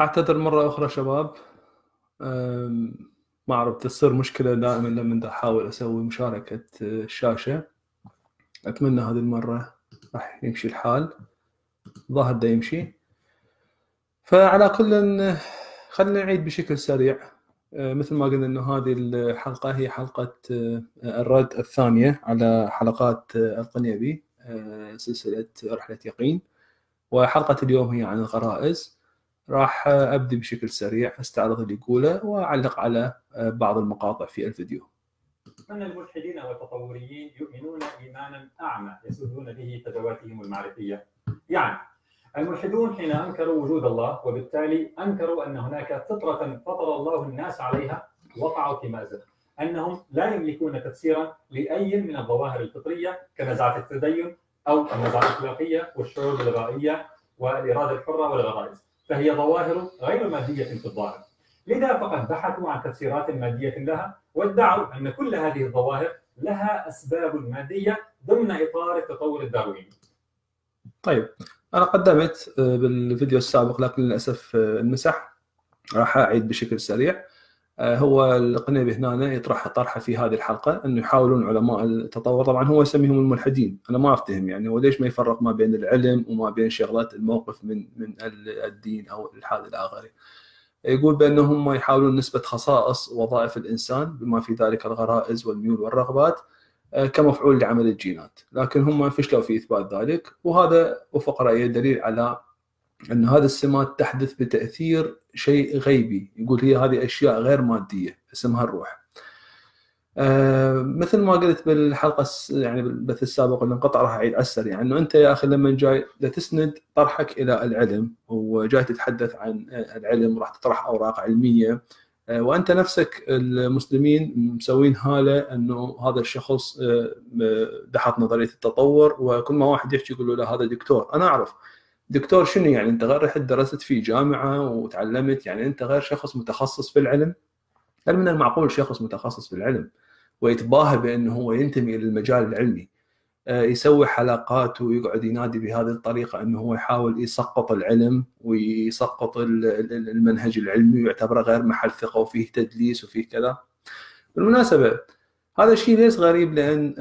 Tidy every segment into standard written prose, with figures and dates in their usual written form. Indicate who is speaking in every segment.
Speaker 1: أعتذر مرة أخرى شباب. ما أعرف، تصير مشكلة دائما لما أحاول أسوي مشاركة الشاشة. أتمنى هذه المرة راح يمشي الحال، ظاهر دا يمشي. فعلى كل خلينا نعيد بشكل سريع. مثل ما قلنا أنه هذه الحلقة هي حلقة الرد الثانية على حلقات القنيبي، سلسلة رحلة يقين. وحلقة اليوم هي عن الغرائز. راح أبدي بشكل سريع، أستعرض اللي يقوله وأعلق على بعض المقاطع في الفيديو.
Speaker 2: أن الملحدين والتطوريين يؤمنون إيمانا أعمى يسودون به فجواتهم المعرفية. يعني الملحدون حين أنكروا وجود الله وبالتالي أنكروا أن هناك فطرة فطر الله الناس عليها وقعوا في مأزق، أنهم لا يملكون تفسيرا لأي من الظواهر الفطرية كنزعة التدين أو النزعة الأخلاقية والشعور بالغائية والإرادة الحرة والغرائز، فهي ظواهر غير مادية في الظاهر. لذا فقد بحثوا عن تفسيرات مادية لها وادعوا أن كل هذه الظواهر لها أسباب مادية ضمن إطار التطور الدارويني.
Speaker 1: طيب، أنا قدمت بالفيديو السابق لكن للأسف انمسح. راح أعيد بشكل سريع. هو القنيبي هنا يطرح طرحه في هذه الحلقة أنه يحاولون علماء التطور، طبعا هو يسميهم الملحدين. أنا ما أفتهم يعني وليش ما يفرق ما بين العلم وما بين شغلات الموقف من الدين أو الإلحاد الآخري. يقول بأنهم يحاولون نسبة خصائص وظائف الإنسان بما في ذلك الغرائز والميول والرغبات كمفعول لعمل الجينات، لكن هم فشلوا في إثبات ذلك. وهذا وفق رأيه دليل على أن هذه السمات تحدث بتأثير شيء غيبي. يقول هي هذه أشياء غير مادية اسمها الروح. مثل ما قلت بالحلقة يعني بالبث السابق الانقطاع، راح أعيد على السريع يعني أنه أنت يا أخي لما جاي تسند طرحك إلى العلم وجاي تتحدث عن العلم وراح تطرح أوراق علمية، وأنت نفسك المسلمين مسوين هالة أنه هذا الشخص دحض نظرية التطور، وكل ما واحد يحكي يقول له هذا دكتور. أنا أعرف دكتور شنو يعني؟ أنت غير رحت درست في جامعة وتعلمت، يعني أنت غير شخص متخصص في العلم. هل من المعقول شخص متخصص في العلم ويتباهى بأنه هو ينتمي للمجال العلمي، يسوي حلقات ويقعد ينادي بهذه الطريقة أنه هو يحاول يسقط العلم ويسقط المنهج العلمي ويعتبره غير محل ثقة وفيه تدليس وفيه كذا؟ بالمناسبة هذا الشيء ليس غريب، لأن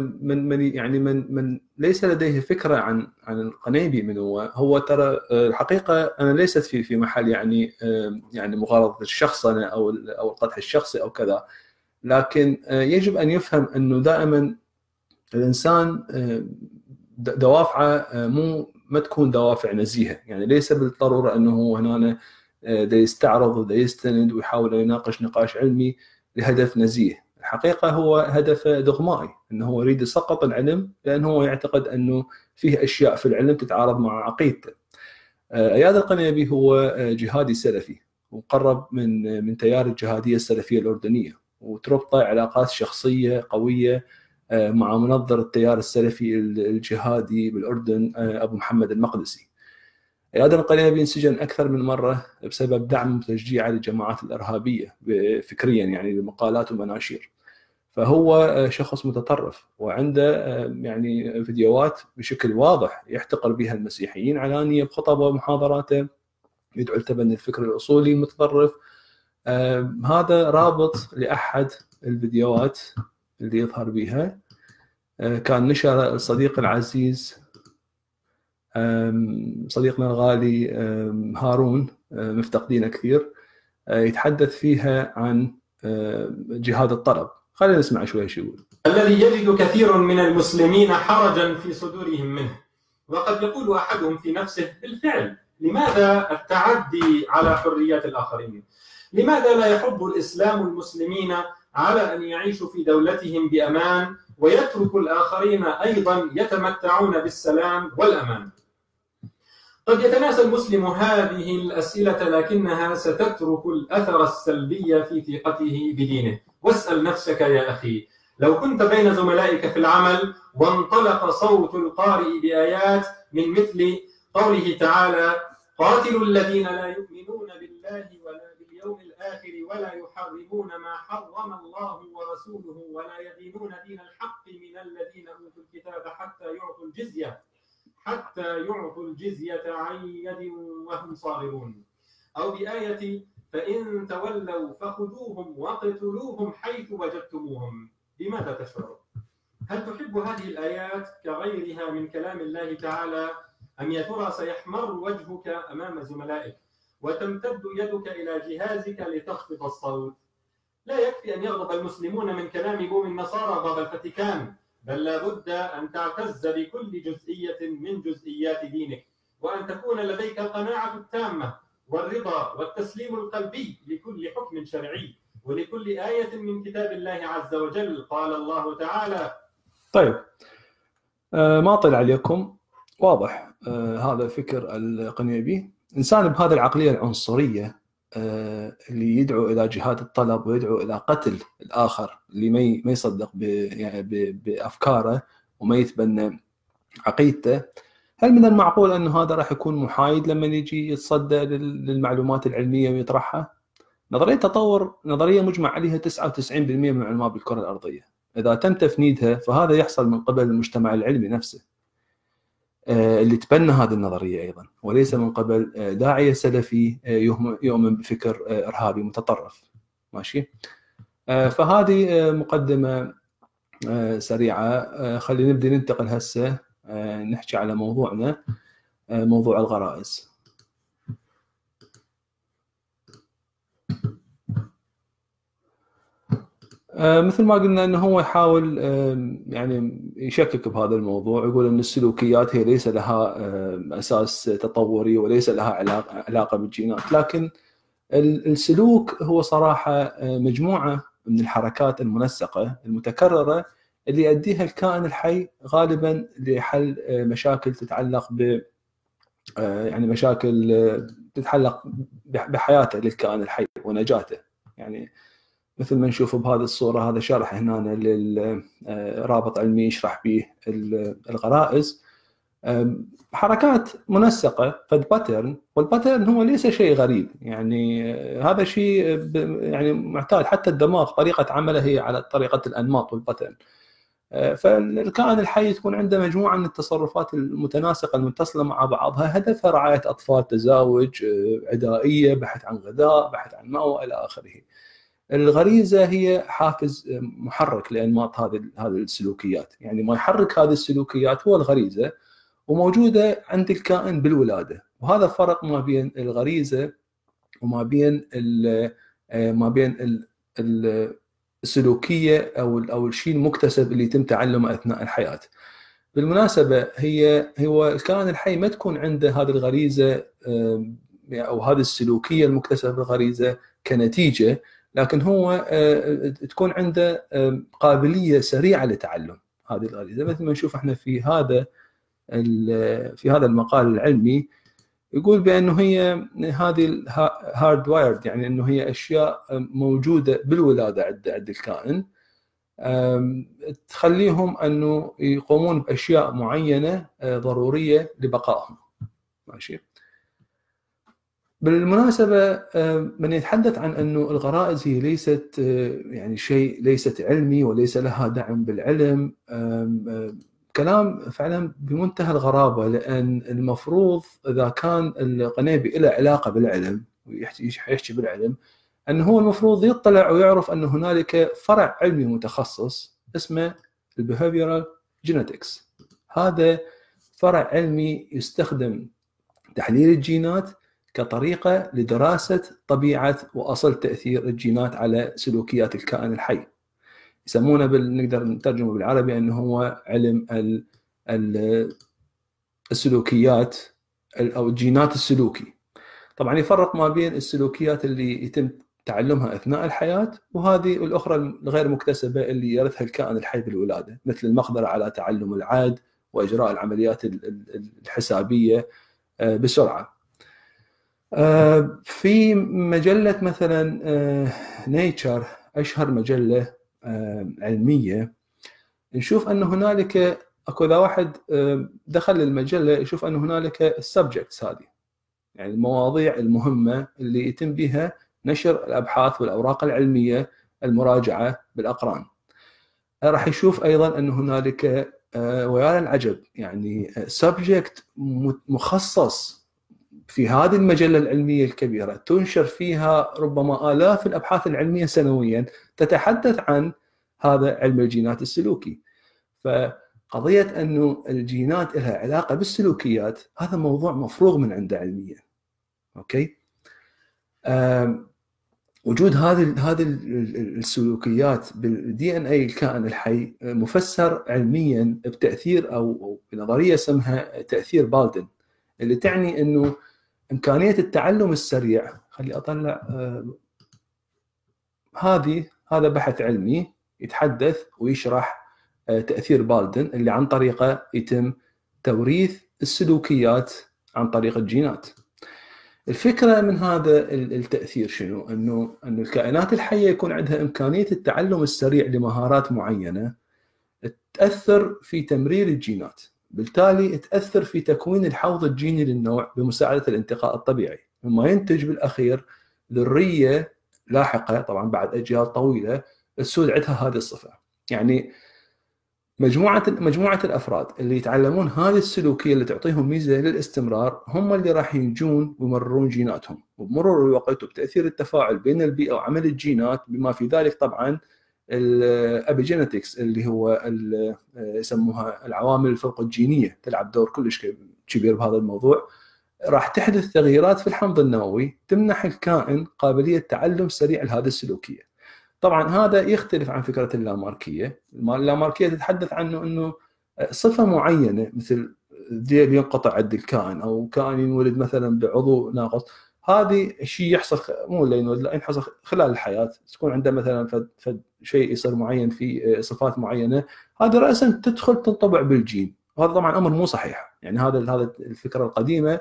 Speaker 1: من ليس لديه فكرة عن القنيبي من هو ترى الحقيقة أنا ليست في محل يعني مغالطة الشخص أنا أو القدح الشخصي أو كذا، لكن يجب أن يفهم أنه دائما الإنسان دوافعه ما تكون دوافع نزيهة. يعني ليس بالضرورة أنه هو هنا دا يستعرض ودا يستند ويحاول يناقش نقاش علمي لهدف نزيه. الحقيقة هو هدفه دغمائي، أنه هو يريد يسقط العلم لأنه هو يعتقد أنه فيه أشياء في العلم تتعارض مع عقيدته. إياد القنيبي هو جهادي سلفي ومقرب من تيار الجهادية السلفية الأردنية، وتربطه علاقات شخصية قوية مع منظر التيار السلفي الجهادي بالأردن أبو محمد المقدسي. إياد القنيبي انسجن أكثر من مرة بسبب دعم وتشجيعه للجماعات الإرهابية فكريا، يعني بمقالات ومناشير. فهو شخص متطرف وعنده يعني فيديوهات بشكل واضح يحتقر بها المسيحيين علانية بخطبه ومحاضراته، يدعو لتبني الفكر الأصولي المتطرف. هذا رابط لأحد الفيديوهات اللي يظهر بها كان نشر الصديق العزيز صديقنا الغالي هارون، مفتقدينه كثير، يتحدث فيها عن جهاد الطلب. خلينا نسمع شوي شو يقول.
Speaker 2: الذي يجد كثير من المسلمين حرجا في صدورهم منه، وقد يقول أحدهم في نفسه بالفعل لماذا التعدي على حريات الآخرين؟ لماذا لا يحض الإسلام المسلمين على أن يعيشوا في دولتهم بأمان ويترك الآخرين أيضا يتمتعون بالسلام والأمان؟ قد يتناسى المسلم هذه الأسئلة لكنها ستترك الأثر السلبي في ثقته بدينه. واسأل نفسك يا أخي، لو كنت بين زملائك في العمل وانطلق صوت القارئ بآيات من مثل قوله تعالى: قاتلوا الذين لا يؤمنون بالله ولا باليوم الآخر ولا يحرمون ما حرم الله ورسوله ولا يدينون دين الحق من الذين أوتوا الكتاب حتى يعطوا الجزية عن يد وهم صاغرون. أو بآية فإن تولوا فخذوهم واقتلوهم حيث وجدتموهم. بماذا تشعر؟ هل تحب هذه الآيات كغيرها من كلام الله تعالى، أم يا ترى سيحمر وجهك أمام زملائك وتمتد يدك إلى جهازك لتخفض الصوت؟ لا يكفي أن يغضب المسلمون من كلام بوم النصارى باب الفاتيكان، بل لابد أن تعتز بكل جزئية من جزئيات دينك، وأن تكون لديك القناعة التامة والرضا والتسليم القلبي لكل حكم شرعي ولكل آية من كتاب الله عز وجل. قال الله تعالى.
Speaker 1: طيب، ما طلع عليكم، واضح هذا فكر القنيبي، إنسان بهذه العقلية العنصرية اللي يدعو إلى جهاد الطلب ويدعو إلى قتل الآخر اللي ما يصدق بأفكاره وما يتبنى عقيدته. هل من المعقول أن هذا راح يكون محايد لما يجي يتصدى للمعلومات العلمية ويطرحها؟ نظرية التطور نظرية مجمع عليها 99% من علماء بالكرة الأرضية. إذا تم تفنيدها فهذا يحصل من قبل المجتمع العلمي نفسه اللي تبنى هذه النظرية أيضا، وليس من قبل داعية سلفي يؤمن بفكر إرهابي متطرف. ماشي؟ فهذه مقدمة سريعة. خلينا نبدأ ننتقل هسه نحكي على موضوعنا، موضوع الغرائز. مثل ما قلنا انه هو يحاول يعني يشكك بهذا الموضوع، يقول ان السلوكيات هي ليس لها اساس تطوري وليس لها علاقه بالجينات، لكن السلوك هو صراحه مجموعه من الحركات المنسقه المتكرره اللي يؤديها الكائن الحي غالبا لحل مشاكل تتعلق ب يعني مشاكل تتعلق بحياته للكائن الحي ونجاته. يعني مثل ما نشوف بهذه الصورة، هذا شرح هنا للرابط علمي يشرح به الغرائز، حركات منسقة فد باترن، والباترن هو ليس شيء غريب، يعني هذا شيء يعني معتاد، حتى الدماغ طريقة عمله هي على طريقة الأنماط والباترن. فالكائن الحي تكون عنده مجموعة من التصرفات المتناسقة المتصلة مع بعضها، هدفها رعاية أطفال، تزاوج، عدائية، بحث عن غذاء، بحث عن مأوى إلى آخره. الغريزة هي حافز محرك لأنماط هذه السلوكيات، يعني ما يحرك هذه السلوكيات هو الغريزة، وموجودة عند الكائن بالولادة. وهذا فرق ما بين الغريزة وما بين السلوكية أو الشيء المكتسب اللي يتم تعلمه أثناء الحياة. بالمناسبة هو الكائن الحي ما تكون عنده هذه الغريزة أو هذه السلوكية المكتسبة بالغريزة كنتيجة، لكن هو تكون عنده قابلية سريعة لتعلم هذه الغريزة. مثل ما نشوف احنا في هذا المقال العلمي، يقول بأنه هي هذه هارد وايرد، يعني أنه هي أشياء موجودة بالولادة عند الكائن تخليهم أنه يقومون بأشياء معينة ضرورية لبقائهم. ماشي؟ بالمناسبة من يتحدث عن أنه الغرائز هي ليست يعني شيء ليست علمي وليس لها دعم بالعلم، كلام فعلا بمنتهى الغرابة، لأن المفروض إذا كان القنيبي له علاقة بالعلم ويحكي بالعلم، أنه هو المفروض يطلع ويعرف أن هنالك فرع علمي متخصص اسمه البيهافيورال جينيتكس. هذا فرع علمي يستخدم تحليل الجينات كطريقة لدراسة طبيعة وأصل تأثير الجينات على سلوكيات الكائن الحي. يسمونه نقدر نترجمه بالعربي أنه هو علم السلوكيات أو الجينات السلوكي. طبعا يفرق ما بين السلوكيات اللي يتم تعلمها أثناء الحياة وهذه الأخرى الغير مكتسبة اللي يرثها الكائن الحي بالولادة، مثل المقدرة على تعلم العد وإجراء العمليات الحسابية بسرعة. في مجلة مثلا نيتشر، أشهر مجلة علمية، نشوف أن هنالك إذا واحد دخل المجلة يشوف أن هنالك السبجكتس، هذه يعني المواضيع المهمة اللي يتم بها نشر الأبحاث والأوراق العلمية المراجعة بالأقران. راح يشوف أيضا أن هنالك ويا العجب يعني سبجكت مخصص في هذه المجلة العلمية الكبيرة تنشر فيها ربما آلاف الأبحاث العلمية سنويا تتحدث عن هذا علم الجينات السلوكي. فقضية أنه الجينات لها علاقة بالسلوكيات هذا موضوع مفروغ من عنده علميا. أوكي. وجود هذه السلوكيات بالدي ان اي الكائن الحي مفسر علميا بتاثير او بنظريه اسمها تاثير بالدن، اللي تعني انه امكانيه التعلم السريع. خلي اطلع هذا بحث علمي يتحدث ويشرح تاثير بالدن اللي عن طريقه يتم توريث السلوكيات عن طريق الجينات. الفكرة من هذا التأثير شنو؟ أنه الكائنات الحية يكون عندها إمكانية التعلم السريع لمهارات معينة تأثر في تمرير الجينات، بالتالي تأثر في تكوين الحوض الجيني للنوع بمساعدة الانتقاء الطبيعي، مما ينتج بالأخير ذرية لاحقة طبعا بعد أجيال طويلة تسود عندها هذه الصفة. يعني مجموعة الأفراد اللي يتعلمون هذه السلوكية اللي تعطيهم ميزة للاستمرار هم اللي راح ينجون ويمررون جيناتهم، وبمرور الوقت وبتأثير التفاعل بين البيئة وعمل الجينات بما في ذلك طبعا الابيجينيتكس اللي هو يسموها العوامل الفرق الجينية تلعب دور كلش كبير بهذا الموضوع. راح تحدث تغييرات في الحمض النووي تمنح الكائن قابلية تعلم سريع لهذه السلوكية. طبعا هذا يختلف عن فكرة اللاماركية. اللاماركية تتحدث عنه أنه صفة معينة مثل ذيل ينقطع عند الكائن أو كائن ينولد مثلا بعضو ناقص، هذه شيء يحصل مو اللي ينولد، لا يحصل خلال الحياة، تكون عنده مثلا شيء يصير معين في صفات معينة، هذه رأسا تدخل تنطبع بالجين. وهذا طبعا أمر مو صحيح، يعني هذا الفكرة القديمة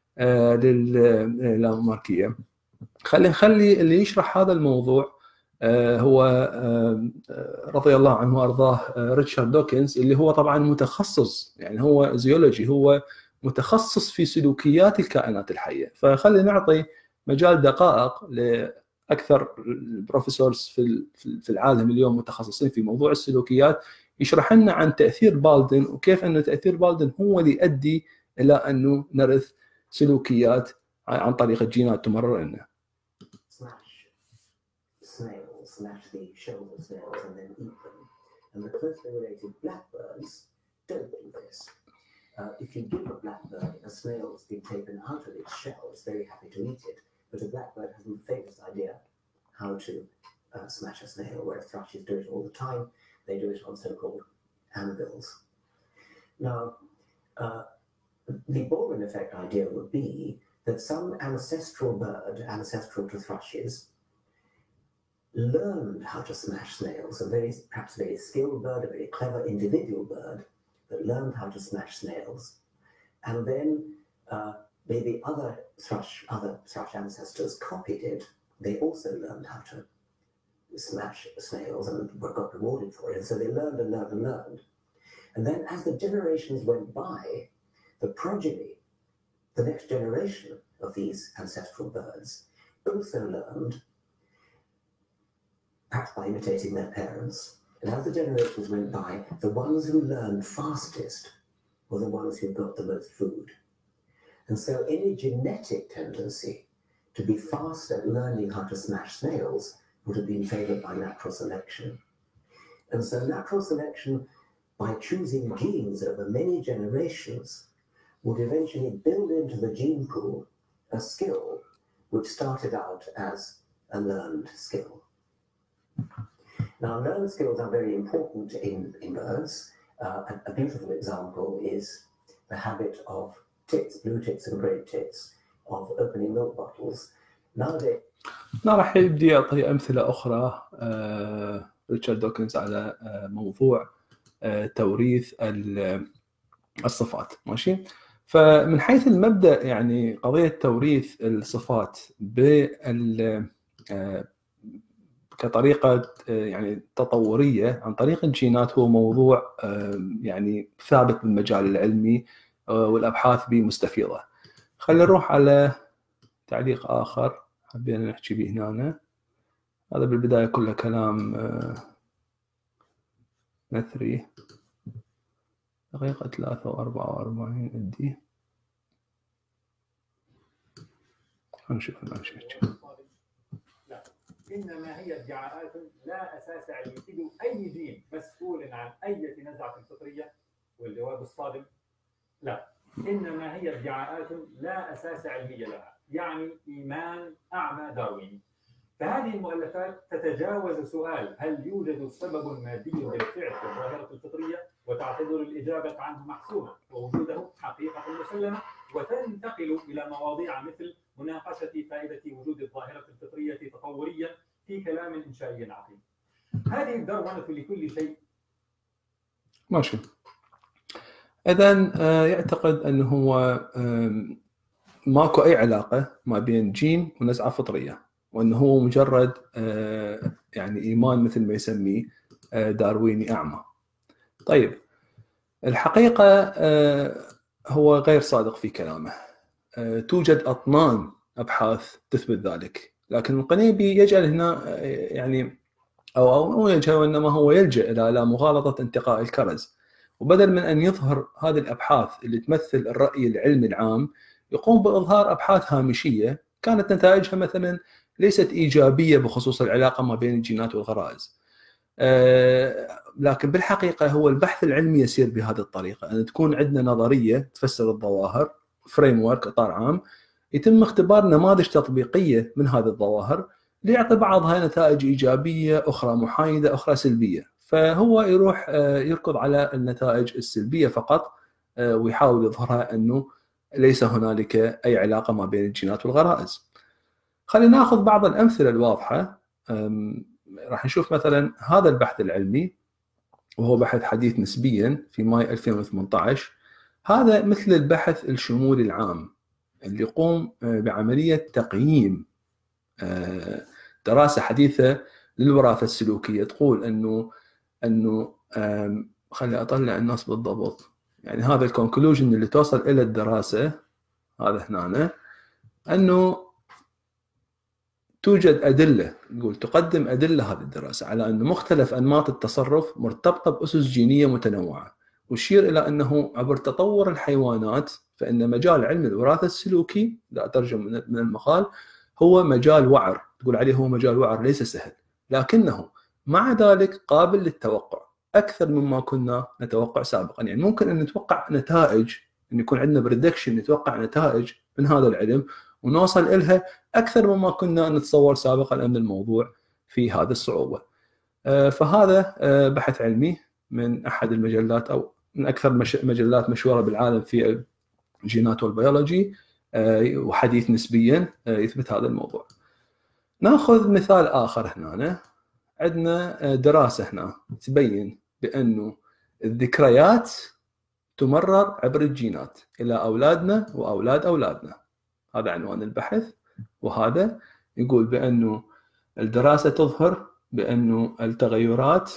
Speaker 1: للاماركية. نخلي اللي يشرح هذا الموضوع هو رضي الله عنه وارضاه ريتشارد دوكنز، اللي هو طبعا متخصص، يعني هو زيولوجي، هو متخصص في سلوكيات الكائنات الحيه. فخلي نعطي مجال دقائق لاكثر البروفيسورز في العالم اليوم متخصصين في موضوع السلوكيات يشرح لنا عن تاثير بالدن، وكيف انه تاثير بالدن هو اللي يؤدي الى انه نرث سلوكيات عن طريق الجينات تمرر لنا.
Speaker 3: Snails smash the shells of snails and then eat them, and the closely related blackbirds don't do this. If you give a blackbird a snail that's been taken out of its shell, it's very happy to eat it, but a blackbird hasn't the faintest idea how to smash a snail, whereas thrushes do it all the time. They do it on so-called anvils. Now, the Baldwin effect idea would be that some ancestral bird, ancestral to thrushes, learned how to smash snails, perhaps a very skilled bird, a very clever individual bird that learned how to smash snails, and then maybe other thrush ancestors copied it. They also learned how to smash snails and got rewarded for it, and so they learned and learned and learned. And then as the generations went by, the progeny, the next generation of these ancestral birds, also learned, perhaps by imitating their parents. And as the generations went by, the ones who learned fastest were the ones who got the most food. And so any genetic tendency to be fast at learning how to smash snails would have been favored by natural selection. And so natural selection, by choosing genes over many generations, would eventually build into the gene pool a skill which started out as a learned skill. Now, learned skills are very important in birds. A beautiful example is the habit of tits, blue tits and grey tits, of opening milk bottles. Nowadays,
Speaker 1: راح يبدي يعطي أمثلة أخرى ريتشارد دوكنز على موضوع توريث الصفات. ماشي. فمن حيث المبدأ يعني قضية توريث الصفات كطريقة يعني تطورية عن طريق الجينات هو موضوع يعني ثابت بالمجال العلمي والأبحاث به مستفيضة. خلينا نروح على تعليق آخر حبينا نحكي به هنا. هذا بالبداية كله كلام نثري. دقيقة 3:44 عندي. نشوف الآن شيء.
Speaker 4: لا، إنما هي ادعاءات لا أساس علمي. أي دين مسؤول عن أي نزعة فطرية؟ والجواب الصادم لا، إنما هي ادعاءات لا أساس علمي لها، يعني إيمان أعمى دارويني. فهذه المؤلفات تتجاوز سؤال هل يوجد سبب مادي بالفعل في الظاهرة الفطرية وتعتبر الإجابة عنه محسومة ووجوده حقيقة مسلمة، وتنتقل إلى مواضيع مثل مناقشة فائدة وجود الظاهرة الفطرية تطوريا في كلام إنشائي عقيم. هذه الدرونة لكل شيء.
Speaker 1: ماشي. إذن يعتقد أنه هو ماكو أي علاقة ما بين جين ونزعة فطرية، وأنه هو مجرد يعني إيمان مثل ما يسميه دارويني أعمى. طيب الحقيقة هو غير صادق في كلامه. توجد أطنان أبحاث تثبت ذلك، لكن القنيبي يجعل هنا يعني أو يجعل إنما هو يلجأ إلى مغالطة انتقاء الكرز، وبدل من أن يظهر هذه الأبحاث اللي تمثل الرأي العلمي العام يقوم بإظهار أبحاث هامشية كانت نتائجها مثلا ليست إيجابية بخصوص العلاقة ما بين الجينات والغرائز. لكن بالحقيقة هو البحث العلمي يسير بهذه الطريقة، أن تكون عندنا نظرية تفسر الظواهر، فريم ورك، إطار عام، يتم اختبار نماذج تطبيقية من هذه الظواهر ليعطي بعضها نتائج إيجابية، أخرى محايدة، أخرى سلبية. فهو يروح يركض على النتائج السلبية فقط ويحاول يظهرها أنه ليس هنالك أي علاقة ما بين الجينات والغرائز. خلينا ناخذ بعض الأمثلة الواضحة. راح نشوف مثلا هذا البحث العلمي وهو بحث حديث نسبيا في ماي 2018. هذا مثل البحث الشمولي العام اللي يقوم بعملية تقييم دراسة حديثة للوراثة السلوكية، تقول أنه خلي أطلع النص بالضبط. يعني هذا الكونكلوجن اللي توصل إلى الدراسة هذا هنا، أنه توجد أدلة، يقول تقدم أدلة هذه الدراسة على أن مختلف أنماط التصرف مرتبطة بأسس جينية متنوعة، ويشير إلى أنه عبر تطور الحيوانات فإن مجال علم الوراثة السلوكي، لا أترجم من المقال، هو مجال وعر، تقول عليه هو مجال وعر ليس سهل، لكنه مع ذلك قابل للتوقع أكثر مما كنا نتوقع سابقا. يعني ممكن أن نتوقع نتائج، أن يكون عندنا بريدكشن، نتوقع نتائج من هذا العلم ونوصل إلها أكثر مما كنا نتصور سابقا أن الموضوع في هذه الصعوبة. فهذا بحث علمي من أحد المجلات أو من أكثر مجلات مشهورة بالعالم في الجينات والبيولوجي، وحديث نسبيا يثبت هذا الموضوع. ناخذ مثال آخر هنا. عندنا دراسة هنا تبين بأنه الذكريات تمرر عبر الجينات إلى أولادنا وأولاد أولادنا. هذا عنوان البحث، وهذا يقول بأنه الدراسة تظهر بأنه التغيرات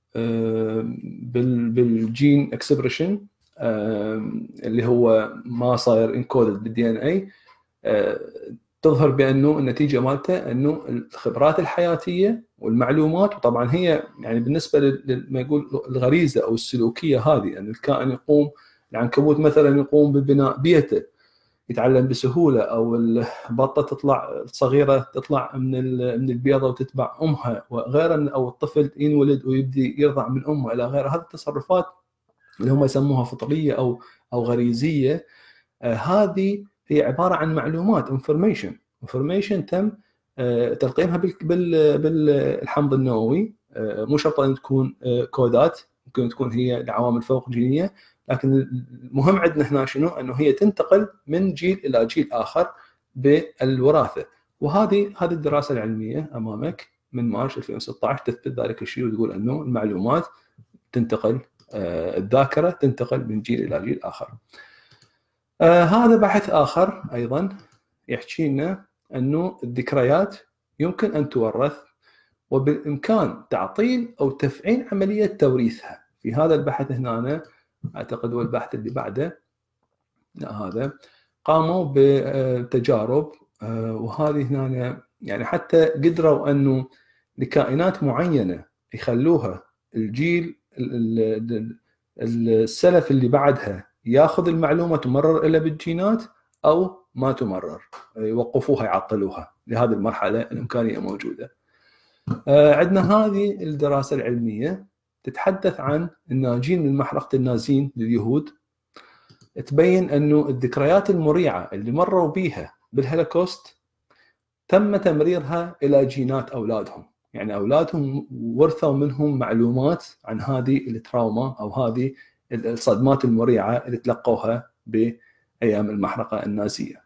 Speaker 1: بالجين اكسبريشن اللي هو ما صاير انكودد بالدي ان اي تظهر بأنه النتيجة مالته أنه الخبرات الحياتية والمعلومات، وطبعا هي يعني بالنسبة لما يقول الغريزة أو السلوكية هذه، أن الكائن يقوم، العنكبوت مثلا يقوم ببناء بيئته، يتعلم بسهولة، أو البطة تطلع صغيرة تطلع من البيضة وتتبع أمها وغيرها، أو الطفل ينولد ويبدي يرضع من أمه إلى غير هذه التصرفات اللي هم يسموها فطرية أو غريزية. هذه هي عبارة عن معلومات، information تم تلقيمها بالحمض النووي. مو شرط أن تكون كودات، ممكن تكون هي لعوامل فوق جينية، لكن المهم عندنا هنا شنو؟ أنه هي تنتقل من جيل إلى جيل آخر بالوراثة. وهذه الدراسة العلمية أمامك من مارس 2016 تثبت ذلك الشيء، وتقول أنه المعلومات تنتقل، الذاكرة تنتقل من جيل إلى جيل آخر. هذا بحث آخر أيضا يحكي لنا أنه الذكريات يمكن أن تورث، وبالإمكان تعطيل أو تفعيل عملية توريثها. في هذا البحث هنا أعتقد هو البحث اللي بعده، هذا قاموا بتجارب، وهذه هنا يعني حتى قدروا أنه لكائنات معينة يخلوها الجيل السلف اللي بعدها ياخذ المعلومة تمرر إلى بالجينات، أو ما تمرر، يوقفوها يعطلوها. لهذه المرحلة الإمكانية موجودة. عندنا هذه الدراسة العلمية تتحدث عن الناجين من محرقة النازين لليهود، تبين أنه الذكريات المريعة اللي مروا بيها بالهولوكوست تم تمريرها إلى جينات أولادهم. يعني أولادهم ورثوا منهم معلومات عن هذه التراوما أو هذه الصدمات المريعة اللي تلقوها بأيام المحرقة النازية.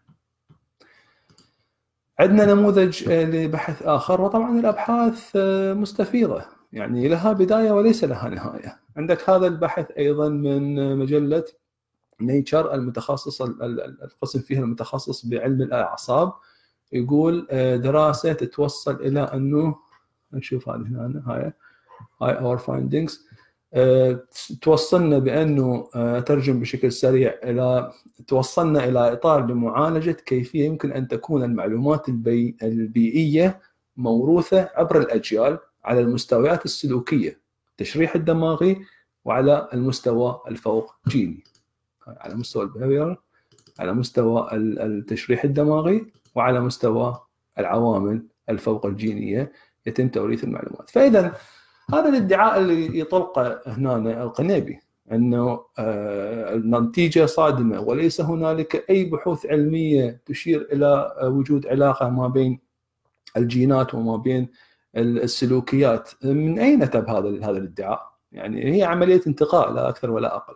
Speaker 1: عندنا نموذج لبحث آخر، وطبعا الأبحاث مستفيضة يعني لها بداية وليس لها نهاية. عندك هذا البحث أيضا من مجلة نيتشر المتخصص القسم فيها المتخصص بعلم الأعصاب، يقول دراسة تتوصل إلى أنه نشوف هذه هنا هاي our findings توصلنا بأنه ترجم بشكل سريع إلى توصلنا إلى إطار لمعالجة كيفية يمكن أن تكون المعلومات البيئية موروثة عبر الأجيال على المستويات السلوكية، التشريح الدماغي، وعلى المستوى الفوق جيني، على مستوى البيهيفير، على مستوى التشريح الدماغي، وعلى مستوى العوامل الفوق الجينية يتم توريث المعلومات. فإذا هذا الادعاء اللي يطلقه هنا القنيبي أنه النتيجة صادمة وليس هنالك أي بحوث علمية تشير إلى وجود علاقة ما بين الجينات وما بين السلوكيات، من أين أتى هذا الادعاء؟ يعني هي عملية انتقاء لا أكثر ولا أقل.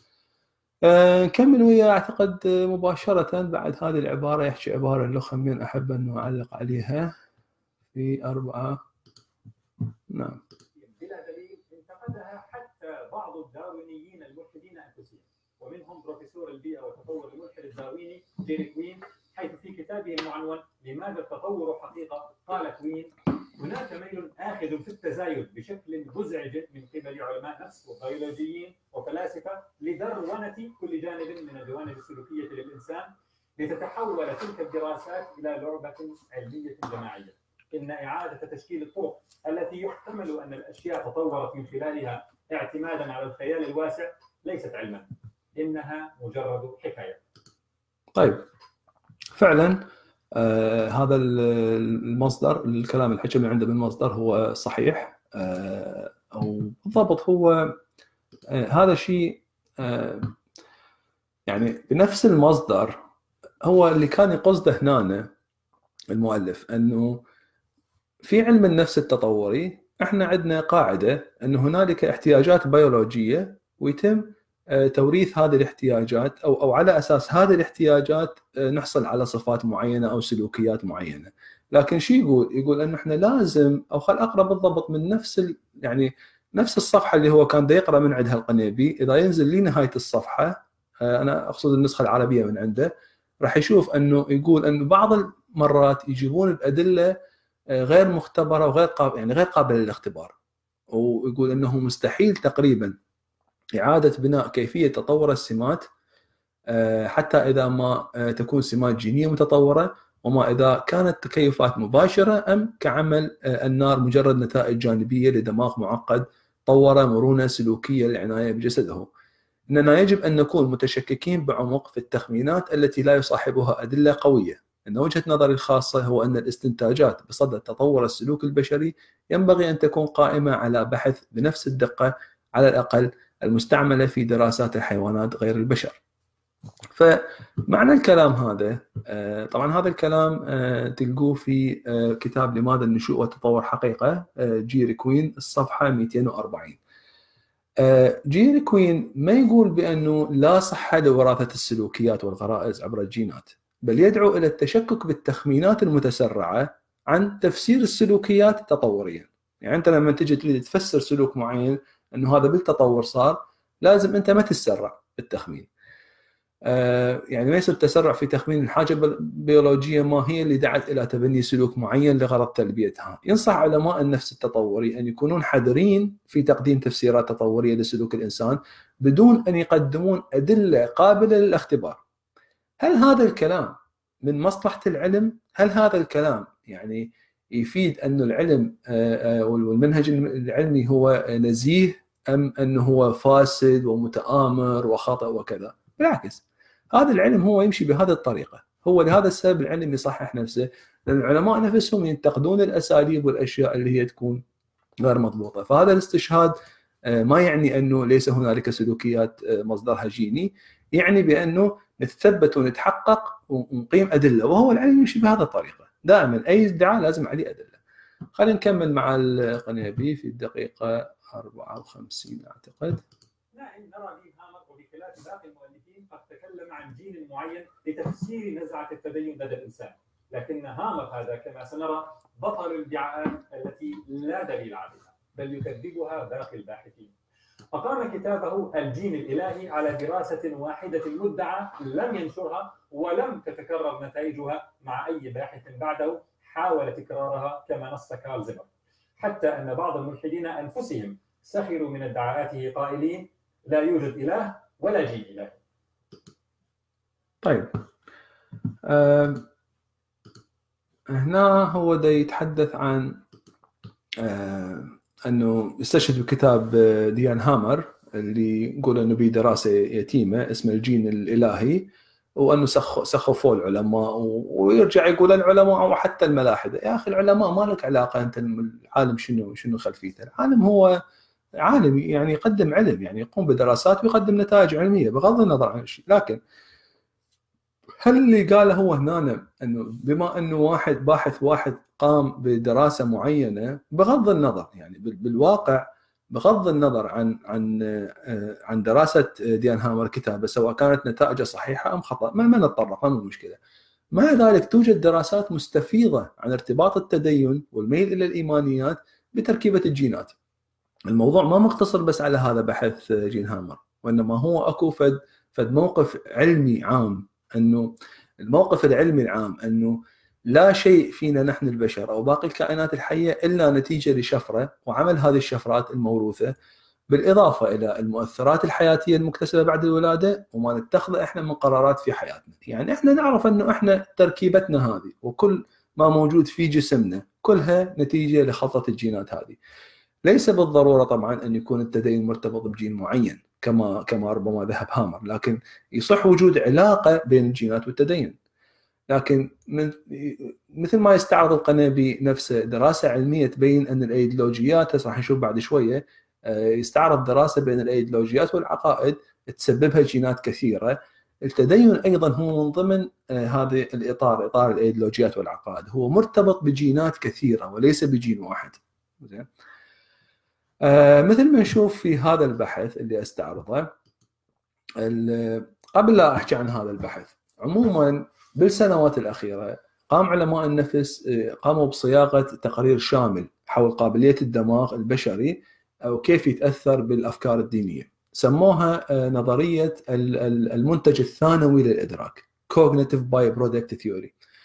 Speaker 1: نكمل ويا أعتقد مباشرة بعد هذه العبارة، يحكي عبارة لخمين أحب أن أعلق عليها في 4. نعم.
Speaker 4: بلا دليل انتقدها حتى بعض الداروينيين الملحدين أنفسهم، ومنهم بروفيسور البيئة والتطور الملحد الدارويني جيري كوين، حيث في كتابه المعنون لماذا التطور حقيقة قال كوين: هناك ميل آخذ في التزايد بشكل مزعج من قبل علماء نفس وبيولوجيين وفلاسفة لدرونة كل جانب من الجوانب السلوكية للإنسان، لتتحول تلك الدراسات إلى لعبة علمية جماعية. إن إعادة تشكيل الطرق التي يحتمل أن الأشياء تطورت من خلالها اعتمادا على الخيال الواسع ليست علما، إنها مجرد حكاية.
Speaker 1: طيب فعلا هذا المصدر، الكلام الحكي من عنده بالمصدر هو صحيح، أو بالضبط هو هذا شيء يعني بنفس المصدر هو اللي كان يقصده هنا المؤلف، أنه في علم النفس التطوري احنا عندنا قاعدة أن هنالك احتياجات بيولوجية ويتم توريث هذه الاحتياجات أو على أساس هذه الاحتياجات نحصل على صفات معينة أو سلوكيات معينة. لكن شو يقول أنه احنا لازم، أو خل أقرأ بالضبط من يعني نفس الصفحة اللي هو كان دا يقرأ من عندها القنيبي، إذا ينزل لي نهاية الصفحة، أنا أقصد النسخة العربية من عنده، راح يشوف أنه يقول أنه بعض المرات يجيبون بأدلة غير مختبرة وغير غير قابلة للاختبار، ويقول أنه مستحيل تقريبا إعادة بناء كيفية تطور السمات حتى إذا ما تكون سمات جينية متطورة، وما إذا كانت تكيفات مباشرة أم كعمل النار مجرد نتائج جانبية لدماغ معقد طور مرونة سلوكية للعناية بجسده. إننا يجب أن نكون متشككين بعمق في التخمينات التي لا يصاحبها أدلة قوية. أن وجهة نظري الخاصة هو أن الاستنتاجات بصدد تطور السلوك البشري ينبغي أن تكون قائمة على بحث بنفس الدقة على الأقل المستعملة في دراسات الحيوانات غير البشر. فمعنى الكلام هذا، طبعا هذا الكلام تلقوه في كتاب لماذا النشوء والتطور حقيقة، جيري كوين، الصفحة 240. جيري كوين ما يقول بأنه لا صحة لوراثة السلوكيات والغرائز عبر الجينات، بل يدعو إلى التشكك بالتخمينات المتسرعة عن تفسير السلوكيات تطوريا. يعني أنت لما تجي تريد تفسر سلوك معين أنه هذا بالتطور صار، لازم أنت ما تتسرع بالتخمين. يعني ما يصير تسرع في تخمين الحاجة بيولوجية ما هي اللي دعت إلى تبني سلوك معين لغرض تلبيتها. ينصح علماء النفس التطوري أن يكونون حذرين في تقديم تفسيرات تطورية لسلوك الإنسان بدون أن يقدمون أدلة قابلة للاختبار. هل هذا الكلام من مصلحة العلم؟ هل هذا الكلام يعني يفيد أن العلم والمنهج العلمي هو نزيه، أم أنه هو فاسد ومتآمر وخطأ وكذا؟ بالعكس، هذا العلم هو يمشي بهذه الطريقة، هو لهذا السبب العلم يصحح نفسه، لان العلماء نفسهم ينتقدون الاساليب والاشياء اللي هي تكون غير مضبوطه. فهذا الاستشهاد ما يعني انه ليس هنالك سلوكيات مصدرها جيني، يعني بانه نتثبت ونتحقق ونقيم ادله، وهو العلم يمشي بهذه الطريقه، دائما اي ادعاء لازم عليه ادله. خلينا نكمل مع القنيبي في الدقيقه 54 اعتقد.
Speaker 4: نحن نرى لي هامر وبخلاف باقي المؤلفين قد تكلم عن جيل معين لتفسير نزعه التدين لدى الانسان، لكن هامر هذا كما سنرى بطل الادعاءات التي لا دليل عليها بل يكذبها باقي الباحثين. أقام كتابه الجين الإلهي على دراسة واحدة مدعى لم ينشرها ولم تتكرر نتائجها مع أي باحث بعده حاول تكرارها كما نص كارل زيمر، حتى أن بعض الملحدين أنفسهم سخروا من ادعاءاته قائلين لا يوجد إله ولا جين إلهي.
Speaker 1: طيب هنا هو دا يتحدث عن أنه استشهد بكتاب ديان هامر اللي يقول أنه به دراسة يتيمة اسمها الجين الإلهي، وأنه سخفوا العلماء، ويرجع يقول العلماء أو حتى الملاحدة. يا أخي العلماء ما لك علاقة أنت العالم شنو خلفيته، العالم هو عالم يعني يقدم علم، يعني يقوم بدراسات ويقدم نتائج علمية بغض النظر عن الشيء. لكن هل اللي قاله هو هنا انه بما انه باحث واحد قام بدراسه معينه بغض النظر يعني بالواقع بغض النظر عن دراسه ديان هامر كتابه سواء كانت نتائجه صحيحه ام خطا، ما نتطرق، ما المشكله. مع ذلك توجد دراسات مستفيضه عن ارتباط التدين والميل الى الايمانيات بتركيبه الجينات. الموضوع ما مقتصر بس على هذا بحث جين هامر، وانما هو اكو فد موقف علمي عام، انه الموقف العلمي العام انه لا شيء فينا نحن البشر او باقي الكائنات الحيه الا نتيجه لشفره وعمل هذه الشفرات الموروثه، بالاضافه الى المؤثرات الحياتيه المكتسبه بعد الولاده وما نتخذه احنا من قرارات في حياتنا. يعني احنا نعرف انه احنا تركيبتنا هذه وكل ما موجود في جسمنا كلها نتيجه لخلطه الجينات هذه. ليس بالضروره طبعا ان يكون التدين مرتبط بجين معين كما ربما ذهب هامر، لكن يصح وجود علاقه بين الجينات والتدين. لكن مثل ما يستعرض القنيبي نفسه دراسه علميه تبين ان الايديولوجيات، راح نشوف بعد شويه، يستعرض دراسه بين الايديولوجيات والعقائد تسببها جينات كثيره. التدين ايضا هو من ضمن هذا الاطار، اطار الايديولوجيات والعقائد، هو مرتبط بجينات كثيره وليس بجين واحد. زين، مثل ما نشوف في هذا البحث اللي استعرضه. قبل لا احكي عن هذا البحث، عموما بالسنوات الاخيره قام علماء النفس قاموا بصياغه تقرير شامل حول قابليه الدماغ البشري او كيف يتاثر بالافكار الدينيه. سموها نظريه المنتج الثانوي للادراك، Cognitive Byproduct Theory.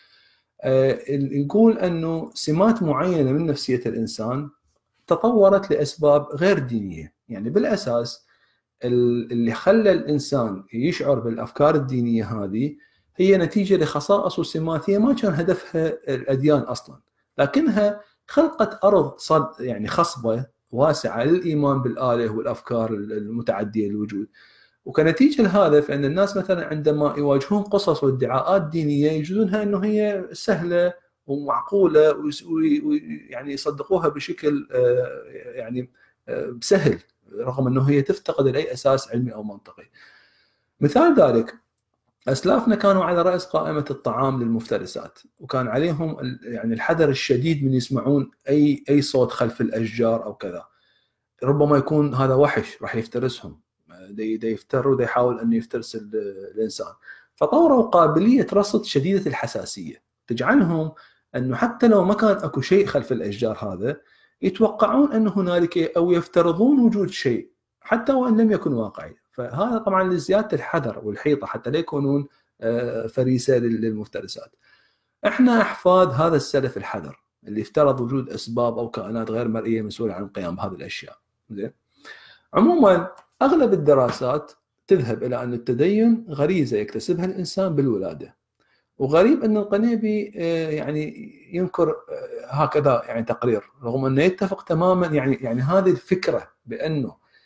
Speaker 1: يقول انه سمات معينه من نفسيه الانسان تطورت لاسباب غير دينيه، يعني بالاساس اللي خلى الانسان يشعر بالافكار الدينيه هذه هي نتيجه لخصائص وسمات هي ما كان هدفها الاديان اصلا، لكنها خلقت ارض يعني خصبه واسعه للايمان بالاله والافكار المتعديه للوجود. وكنتيجه لهذا فان الناس مثلا عندما يواجهون قصص وادعاءات دينيه يجدونها انه هي سهله ومعقوله ويعني يصدقوها بشكل يعني سهل، رغم انه هي تفتقد لاي اساس علمي او منطقي. مثال ذلك اسلافنا كانوا على راس قائمه الطعام للمفترسات، وكان عليهم يعني الحذر الشديد من يسمعون اي صوت خلف الاشجار او كذا، ربما يكون هذا وحش راح يفترسهم، دا يفتر ودا يحاول انه يفترس الانسان. فطوروا قابليه رصد شديده الحساسيه تجعلهم انه حتى لو ما كان اكو شيء خلف الاشجار هذا يتوقعون ان هنالك او يفترضون وجود شيء حتى وان لم يكن واقعي. فهذا طبعا لزياده الحذر والحيطه حتى لا يكونون فريسه للمفترسات. احنا احفاد هذا السلف الحذر اللي افترض وجود اسباب او كائنات غير مرئيه مسؤوله عن القيام بهذه الاشياء. زين، عموما اغلب الدراسات تذهب الى ان التدين غريزه يكتسبها الانسان بالولاده. وغريب ان القنيبي يعني ينكر هكذا يعني تقرير، رغم انه يتفق تماما يعني هذه الفكره بانه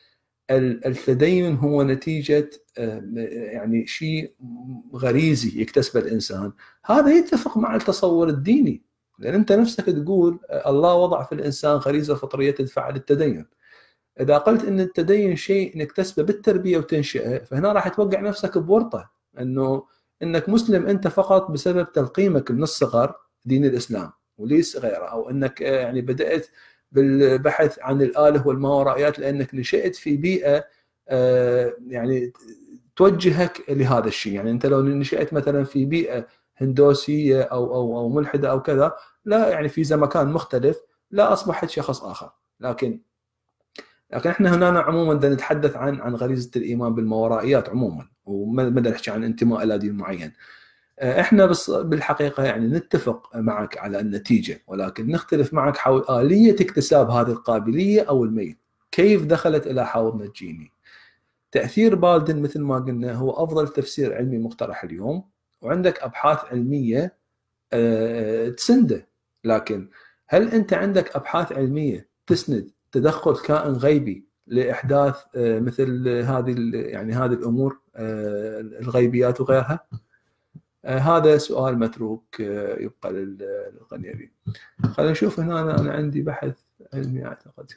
Speaker 1: التدين هو نتيجة يعني شيء غريزي يكتسبه الإنسان، هذا يتفق مع التصور الديني، لأن أنت نفسك تقول الله وضع في الإنسان غريزة فطرية تدفع للتدين. إذا قلت أن التدين شيء نكتسبه بالتربية وتنشئه، فهنا راح توقع نفسك بورطة إنك مسلم أنت فقط بسبب تلقيمك من الصغر دين الإسلام وليس غيره، أو أنك يعني بدأت بالبحث عن الآله والماورائيات لأنك نشأت في بيئة يعني توجهك لهذا الشيء. يعني أنت لو نشأت مثلا في بيئة هندوسية أو ملحدة أو كذا، لا يعني في مكان مختلف، لا أصبحت شخص آخر. لكن احنا هنا عموما بدنا نتحدث عن غريزة الإيمان بالماورائيات عموما، وما بدنا نحكي عن انتماء إلى دين معين. احنا بس بالحقيقة يعني نتفق معك على النتيجة، ولكن نختلف معك حول آلية اكتساب هذه القابلية أو الميل، كيف دخلت إلى حوضنا الجيني. تأثير بالدن مثل ما قلنا هو أفضل تفسير علمي مقترح اليوم، وعندك أبحاث علمية تسنده، لكن هل أنت عندك أبحاث علمية تسند تدخل كائن غيبي لإحداث مثل هذه الأمور الغيبيات وغيرها؟ هذا سؤال متروك يبقى للقنيبي. خلينا نشوف هنا. أنا عندي بحث علمي أعتقد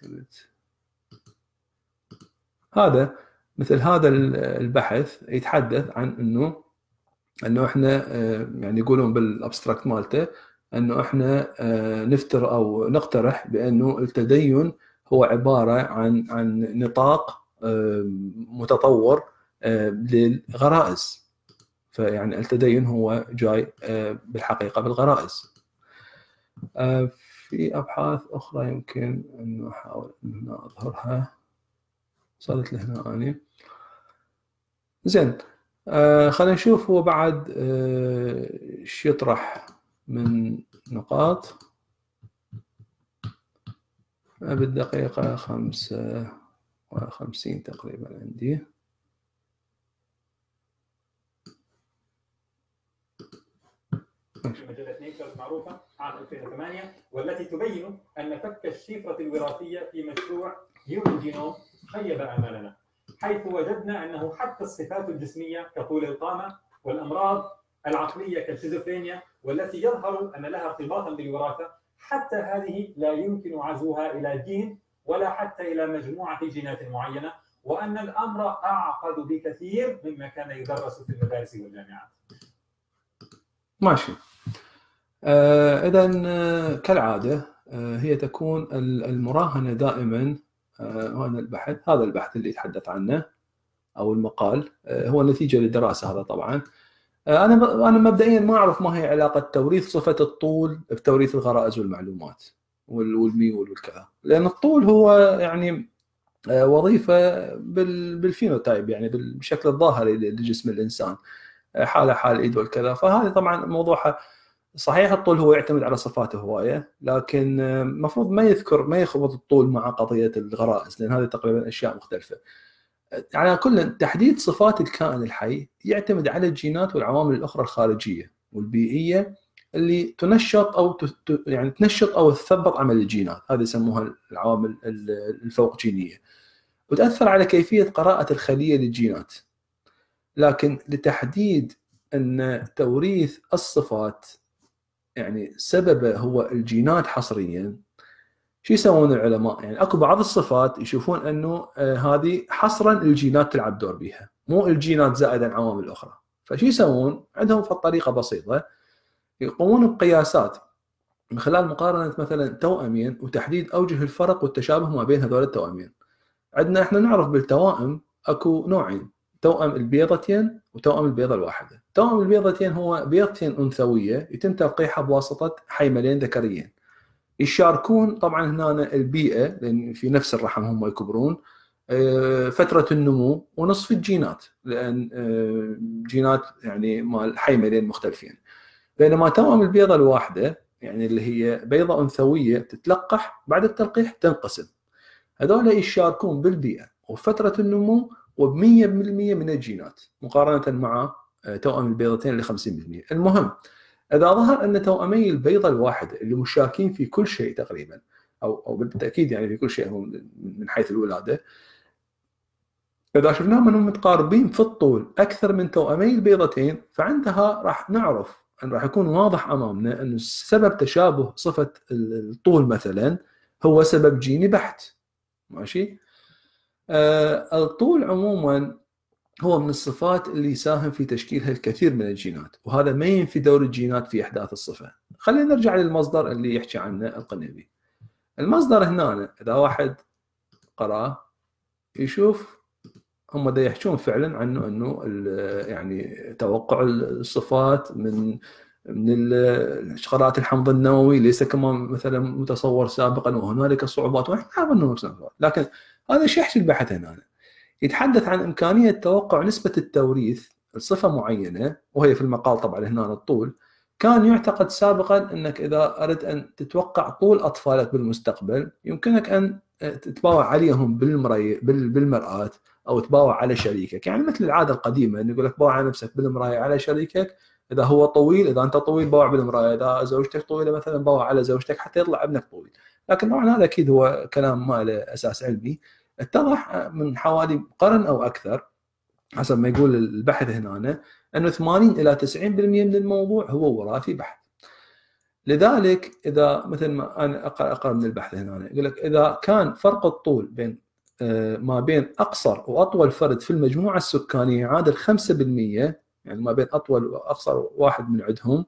Speaker 1: هذا مثل هذا البحث يتحدث عن انه احنا يعني يقولون بالابستراكت مالته انه احنا نفتر او نقترح بانه التدين هو عباره عن نطاق متطور للغرائز. فيعني التدين هو جاي بالحقيقه بالغرائز. في ابحاث اخرى يمكن انه احاول ان اظهرها، صارت لهنا اني زين. خلينا نشوف هو بعد ايش يطرح من نقاط. بالدقيقة 55 تقريبا عندي.
Speaker 4: مجلة نيتشر المعروفة عام 2008، والتي تبين أن فك الشفرة الوراثية في مشروع هيومن جينوم خيب آمالنا، حيث وجدنا أنه حتى الصفات الجسمية كطول القامة والأمراض العقلية كالشيزوفرينيا والتي يظهر أن لها ارتباطا بالوراثة، حتى هذه لا يمكن عزوها إلى جين ولا حتى إلى مجموعة جينات معينة، وأن الأمر أعقد بكثير مما كان يدرس في المدارس والجامعات.
Speaker 1: ماشي. إذن كالعادة هي تكون المراهنة دائما. هذا البحث اللي يتحدث عنه أو المقال هو نتيجة للدراسة. هذا طبعا أنا مبدئيا ما أعرف ما هي علاقة توريث صفة الطول بتوريث الغرائز والمعلومات والميول والكذا، لأن الطول هو يعني وظيفة بالفينوتايب، يعني بالشكل الظاهري لجسم الإنسان، حالة حال الإيد والكذا. فهذا طبعا موضوعها صحيح. الطول هو يعتمد على صفاته هواية، لكن المفروض ما يخبط الطول مع قضية الغرائز، لأن هذه تقريبا أشياء مختلفة. على كل تحديد صفات الكائن الحي يعتمد على الجينات والعوامل الأخرى الخارجية والبيئية اللي تنشط أو يعني تنشط أو تثبط عمل الجينات. هذه يسموها العوامل الفوق جينية، وتأثر على كيفية قراءة الخلية للجينات. لكن لتحديد أن توريث الصفات يعني سببه هو الجينات حصريا، شو يسوون العلماء؟ يعني اكو بعض الصفات يشوفون انه هذه حصرا الجينات تلعب دور بها، مو الجينات زائدا عن عوامل اخرى. فشو يسوون؟ عندهم طريقه بسيطه، يقومون بقياسات من خلال مقارنه مثلا توأمين وتحديد اوجه الفرق والتشابه ما بين هذول التوأمين. عندنا احنا نعرف بالتوائم اكو نوعين، توأم البيضتين وتوأم البيضه الواحده. توأم البيضتين هو بيضتين انثويه يتم تلقيحها بواسطه حيملين ذكريين، يشاركون طبعا هنا البيئه لان في نفس الرحم هم يكبرون، فتره النمو ونصف الجينات، لان جينات يعني مال حيملين مختلفين. بينما توأم البيضه الواحده يعني اللي هي بيضه انثويه تتلقح بعد التلقيح تنقسم، هذول يشاركون بالبيئه وفتره النمو وب100% من الجينات مقارنه مع توأم البيضتين اللي 50%. المهم إذا ظهر أن توأمي البيضة الواحدة اللي مشاركين في كل شيء تقريبا أو بالتأكيد يعني في كل شيء من حيث الولادة، اذا شفناهم انهم متقاربين في الطول اكثر من توأمي البيضتين، فعندها راح نعرف ان راح يكون واضح امامنا انه سبب تشابه صفه الطول مثلا هو سبب جيني بحت. ماشي. الطول عموما هو من الصفات اللي يساهم في تشكيلها الكثير من الجينات، وهذا ما ينفي دور الجينات في احداث الصفه. خلينا نرجع للمصدر اللي يحكي عنه القنيبي. المصدر هنا اذا واحد قرأ يشوف هم دا يحكون فعلا عنه انه يعني توقع الصفات من شغلات الحمض النووي ليس كما مثلا متصور سابقا، وهنالك صعوبات، ونحن نعرف انه لكن هذا شيء يحكي البحث هنا يتحدث عن امكانيه توقع نسبه التوريث لصفه معينه، وهي في المقال طبعا هنا الطول. كان يعتقد سابقا انك اذا اردت ان تتوقع طول اطفالك بالمستقبل يمكنك ان تتباوع عليهم بالمرآة او تباوع على شريكك، يعني مثل العاده القديمه انه يقول لك باوع على نفسك بالمرايه على شريكك، اذا هو طويل، اذا انت طويل باوع بالمرايه، اذا زوجتك طويله مثلا باوع على زوجتك حتى يطلع ابنك طويل. لكن طبعا هذا اكيد هو كلام ما له اساس علمي. اتضح من حوالي قرن او اكثر حسب ما يقول البحث هنا انه 80 الى 90% من الموضوع هو وراثي بحت. لذلك اذا مثل ما انا اقرا من البحث هنا يقول لك اذا كان فرق الطول بين ما بين اقصر واطول فرد في المجموعه السكانيه يعادل 5%، يعني ما بين اطول واقصر واحد من عندهم،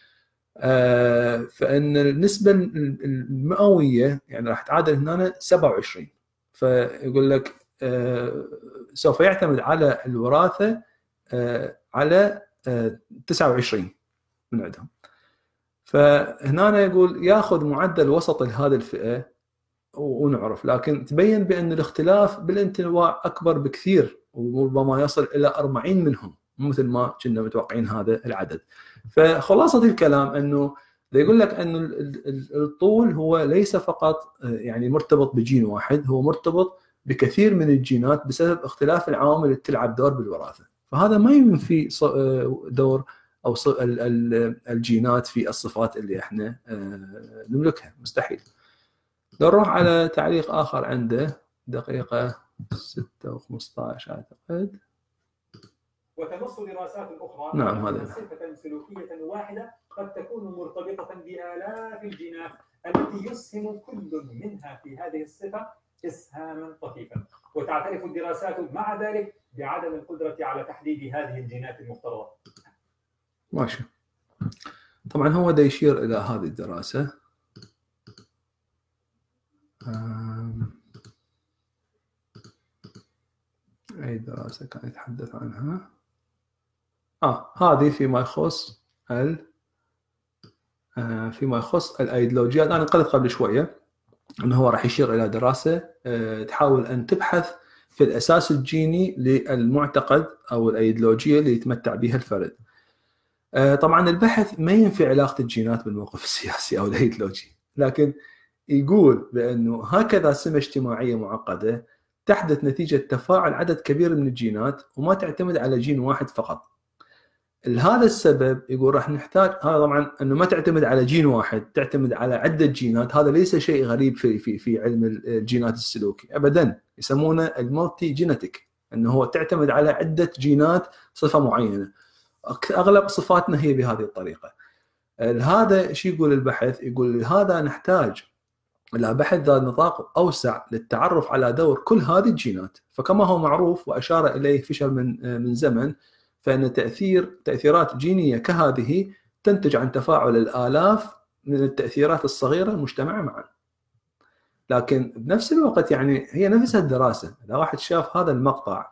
Speaker 1: فان النسبه المئويه يعني راح تعادل هنا 27. فيقول لك سوف يعتمد على الوراثه على 29 من عندهم. فهنا يقول ياخذ معدل وسط لهذه الفئه ونعرف، لكن تبين بان الاختلاف بالانتواء اكبر بكثير، وربما يصل الى 40 منهم مثل ما كنا متوقعين هذا العدد. فخلاصه الكلام انه يقول لك انه الطول هو ليس فقط يعني مرتبط بجين واحد، هو مرتبط بكثير من الجينات بسبب اختلاف العوامل اللي تلعب دور بالوراثه. فهذا ما ينفي دور او الجينات في الصفات اللي احنا نملكها، مستحيل. نروح على تعليق اخر عنده دقيقه 6 و15 اعتقد.
Speaker 4: وتنص دراسات اخرى
Speaker 1: نعم هذا
Speaker 4: صفه سلوكيه واحده قد تكون مرتبطه بالاف الجينات التي يسهم كل منها في هذه الصفه اسهاما طفيفا، وتعترف الدراسات مع ذلك بعدم القدره على تحديد هذه الجينات المفترضه.
Speaker 1: ماشي. طبعا هو دا يشير الى هذه الدراسه. اي دراسه كان يتحدث عنها؟ هذه فيما يخص الايديولوجيات. انا قلت قبل شويه انه هو راح يشير الى دراسه تحاول ان تبحث في الاساس الجيني للمعتقد او الايديولوجيه اللي يتمتع بها الفرد. طبعا البحث ما ينفي علاقه الجينات بالموقف السياسي او الايديولوجي، لكن يقول بانه هكذا سمه اجتماعيه معقده تحدث نتيجه تفاعل عدد كبير من الجينات وما تعتمد على جين واحد فقط. لهذا السبب يقول راح نحتاج، هذا طبعا انه ما تعتمد على جين واحد، تعتمد على عده جينات، هذا ليس شيء غريب في علم الجينات السلوكي ابدا، يسمونه المالتي جينيتيك، انه هو تعتمد على عده جينات صفه معينه. اغلب صفاتنا هي بهذه الطريقه. هذا شو يقول البحث؟ يقول لهذا نحتاج الى بحث ذات نطاق اوسع للتعرف على دور كل هذه الجينات. فكما هو معروف واشار اليه فيشر من زمن، فان تاثيرات جينيه كهذه تنتج عن تفاعل الالاف من التاثيرات الصغيره المجتمعه معا. لكن بنفس الوقت يعني هي نفسها الدراسه، اذا واحد شاف هذا المقطع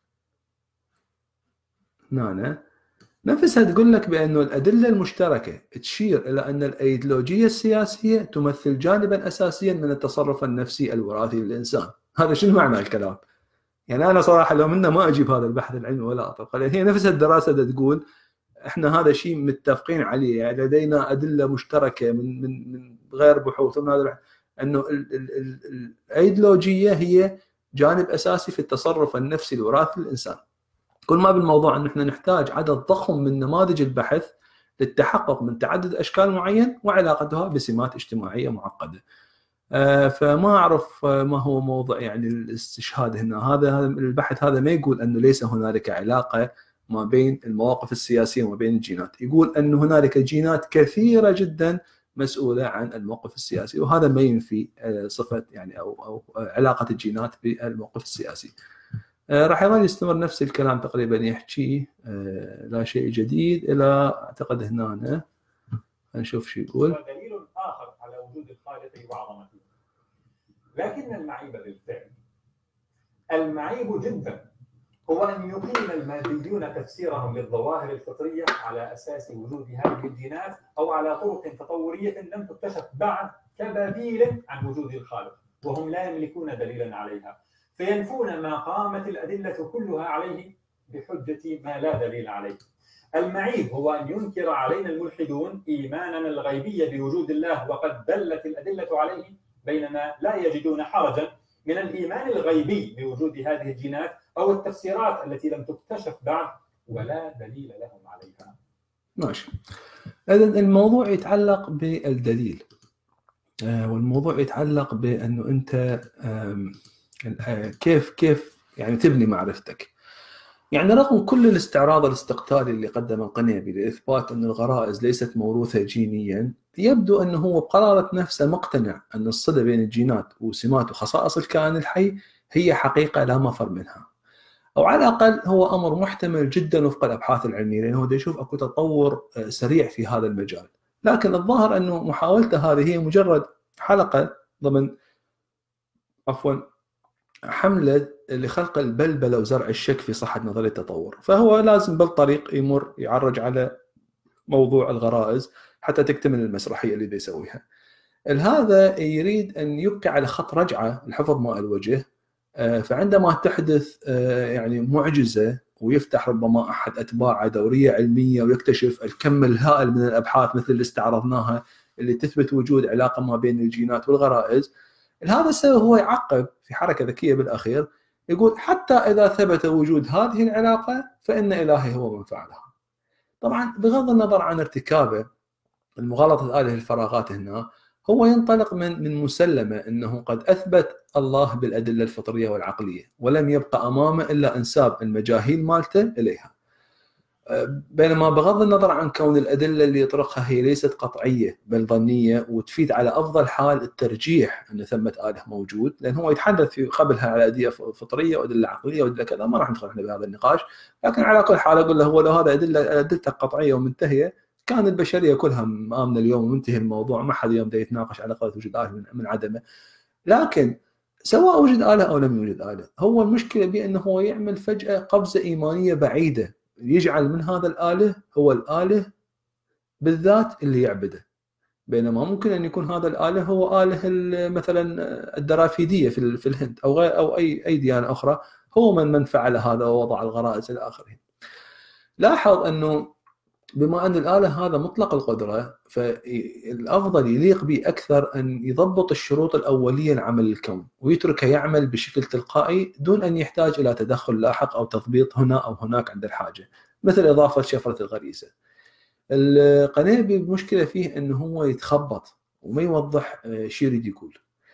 Speaker 1: هنا نفسها تقول لك بانه الادله المشتركه تشير الى ان الايديولوجيه السياسيه تمثل جانبا اساسيا من التصرف النفسي الوراثي للانسان. هذا شنو معنى الكلام؟ يعني انا صراحه لو منا ما اجيب هذا البحث العلمي ولا اطلق عليه. هي نفسها الدراسه تقول احنا هذا شيء متفقين عليه، يعني لدينا ادله مشتركه من غير بحوث من هذا انه الايديولوجيه هي جانب اساسي في التصرف النفسي الوراثي للانسان. كل ما بالموضوع ان احنا نحتاج عدد ضخم من نماذج البحث للتحقق من تعدد اشكال معين وعلاقتها بسمات اجتماعيه معقده. فما اعرف ما هو موضع يعني الاستشهاد هنا. هذا البحث هذا ما يقول انه ليس هنالك علاقه ما بين المواقف السياسيه وما بين الجينات، يقول ان هنالك جينات كثيره جدا مسؤوله عن الموقف السياسي، وهذا ما ينفي صفه يعني او علاقه الجينات بالموقف السياسي. راح يظل يستمر نفس الكلام تقريبا يحكيه، لا شيء جديد الى اعتقد هنا. نشوف شو يقول.
Speaker 4: دليل اخر على وجود الخالق وعظمته. لكن المعيب بالفعل، المعيب جدا هو ان يقيم الماديون تفسيرهم للظواهر الفطريه على اساس وجود هذه الجينات او على طرق تطوريه لم تكتشف بعد كبديل عن وجود الخالق، وهم لا يملكون دليلا عليها، فينفون ما قامت الادله كلها عليه بحجه ما لا دليل عليه. المعيب هو ان ينكر علينا الملحدون ايماننا الغيبي بوجود الله وقد دلت الادله عليه، بينما لا يجدون حرجا من الايمان الغيبي بوجود هذه الجينات او التفسيرات التي لم تكتشف بعد ولا دليل لهم عليها.
Speaker 1: ماشي. اذا الموضوع يتعلق بالدليل، والموضوع يتعلق بانه انت كيف يعني تبني معرفتك. يعني رغم كل الاستعراض الاستقتالي اللي قدم القنيبي لاثبات ان الغرائز ليست موروثه جينيا، يبدو انه هو بقرارة نفسه مقتنع ان الصله بين الجينات وسمات وخصائص الكائن الحي هي حقيقه لا مفر منها، او على الاقل هو امر محتمل جدا وفق الابحاث العلميه، لانه هو يشوف اكو تطور سريع في هذا المجال. لكن الظاهر انه محاولته هذه هي مجرد حلقه ضمن حمله لخلق البلبله وزرع الشك في صحه نظريه التطور، فهو لازم بالطريق يمر يعرج على موضوع الغرائز حتى تكتمل المسرحيه اللي يسويها. هذا يريد ان يبقي على خط رجعه لحفظ ماء الوجه، فعندما تحدث يعني معجزه ويفتح ربما احد اتباعه دوريه علميه ويكتشف الكم الهائل من الابحاث مثل اللي استعرضناها اللي تثبت وجود علاقه ما بين الجينات والغرائز، هذا السبب هو يعقب في حركه ذكيه بالاخير، يقول حتى اذا ثبت وجود هذه العلاقه فان الهي هو من فعلها. طبعا بغض النظر عن ارتكابه المغالطه هذه الفراغات هنا، هو ينطلق من مسلمه انه قد اثبت الله بالادله الفطريه والعقليه، ولم يبقى امامه الا انساب المجاهيل مالته اليها. بينما بغض النظر عن كون الادله اللي يطرقها هي ليست قطعيه بل ظنيه، وتفيد على افضل حال الترجيح ان ثمه اله موجود، لان هو يتحدث في قبلها على ادله فطريه وادله عقليه وادله كذا، ما راح ندخل احنا بهذا النقاش، لكن على كل حال اقول له هو لو هذا ادلته قطعيه ومنتهيه كان البشريه كلها مآمنه اليوم ومنتهي الموضوع، ما حد يوم يتناقش على قضيه وجود اله من عدمه. لكن سواء وجد اله او لم يوجد اله، هو المشكله بانه هو يعمل فجاه قفزه ايمانيه بعيده، يجعل من هذا الاله هو الاله بالذات اللي يعبده، بينما ممكن ان يكون هذا الاله هو اله مثلا الدرافيديه في الهند او غير او اي ديانه اخرى، هو من فعل هذا ووضع الغرائز الى اخره. لاحظ انه بما ان الاله هذا مطلق القدره، فالافضل يليق به اكثر ان يضبط الشروط الاوليه لعمل الكون ويتركه يعمل بشكل تلقائي دون ان يحتاج الى تدخل لاحق او تضبيط هنا او هناك عند الحاجه، مثل اضافه شفره الغريزه. القنيبي المشكله فيه انه هو يتخبط وما يوضح شو يريد يقول.